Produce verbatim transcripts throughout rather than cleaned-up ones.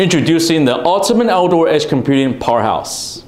Introducing the ultimate outdoor edge computing powerhouse.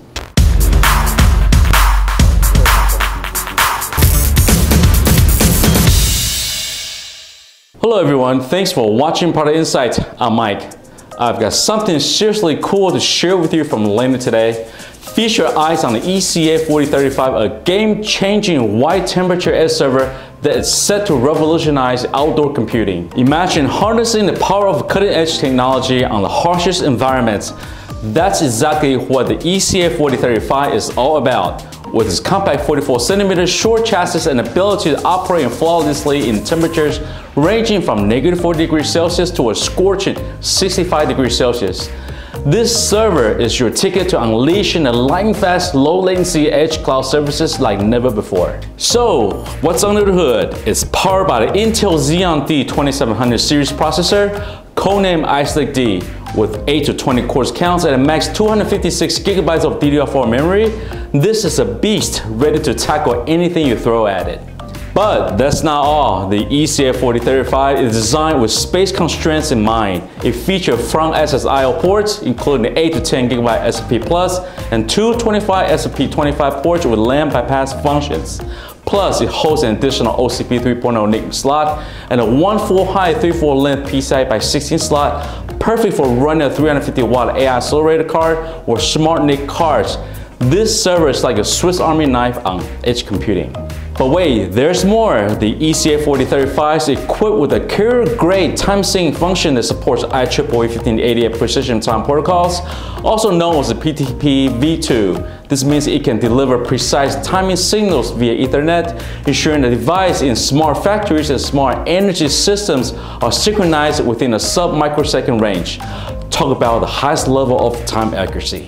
Hello everyone, thanks for watching Product Insight. I'm Mike. I've got something seriously cool to share with you from Lanner today. Feast your eyes on the E C A forty thirty-five, a game-changing wide temperature edge server that is set to revolutionize outdoor computing. Imagine harnessing the power of cutting-edge technology on the harshest environments. That's exactly what the E C A forty thirty-five is all about. With its compact forty-four centimeter short chassis and ability to operate flawlessly in temperatures ranging from negative four degrees Celsius to a scorching sixty-five degrees Celsius. This server is your ticket to unleashing the lightning-fast, low-latency edge cloud services like never before. So, what's under the hood? It's powered by the Intel Xeon D twenty-seven hundred Series processor, codenamed I S L D, with eight to twenty cores counts and a max two hundred fifty-six gigabytes of D D R four memory. This is a beast ready to tackle anything you throw at it. But that's not all. The E C A forty thirty-five is designed with space constraints in mind. It features front S S I O ports, including the eight to ten gigabyte S P Plus and two twenty-five S P twenty-five ports with LAN bypass functions. Plus, it holds an additional O C P three point oh N I C slot and a one full height three four length PCIe by sixteen slot, perfect for running a three hundred fifty watt A I accelerator card or Smart N I C cards. This server is like a Swiss Army knife on edge computing. But wait, there's more. The E C A forty thirty-five is equipped with a carrier-grade time sync function that supports I triple E fifteen eighty-eight precision time protocols, also known as the P T P v two. This means it can deliver precise timing signals via Ethernet, ensuring the device in smart factories and smart energy systems are synchronized within a sub-microsecond range. Talk about the highest level of time accuracy.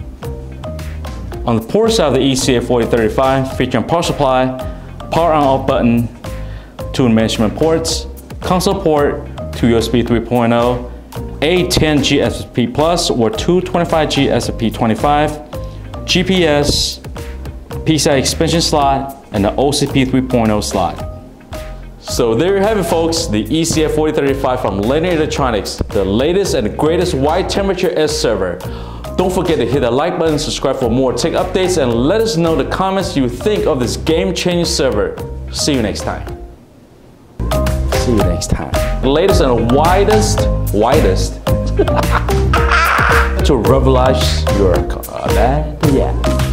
On the port side of the E C A forty thirty-five, featuring power supply, power on off button, two management ports, console port, two U S B three point oh, a ten G S P Plus or two twenty-five G S P twenty-five, G P S, PCIe expansion slot, and the O C P three point oh slot. So there you have it folks, the E C A forty thirty-five from Lanner Electronics, the latest and greatest wide temperature edge server. Don't forget to hit that like button, subscribe for more tech updates, and let us know the comments you think of this game-changing server. See you next time. See you next time. The latest and widest, widest to revolutionize your car. Yeah.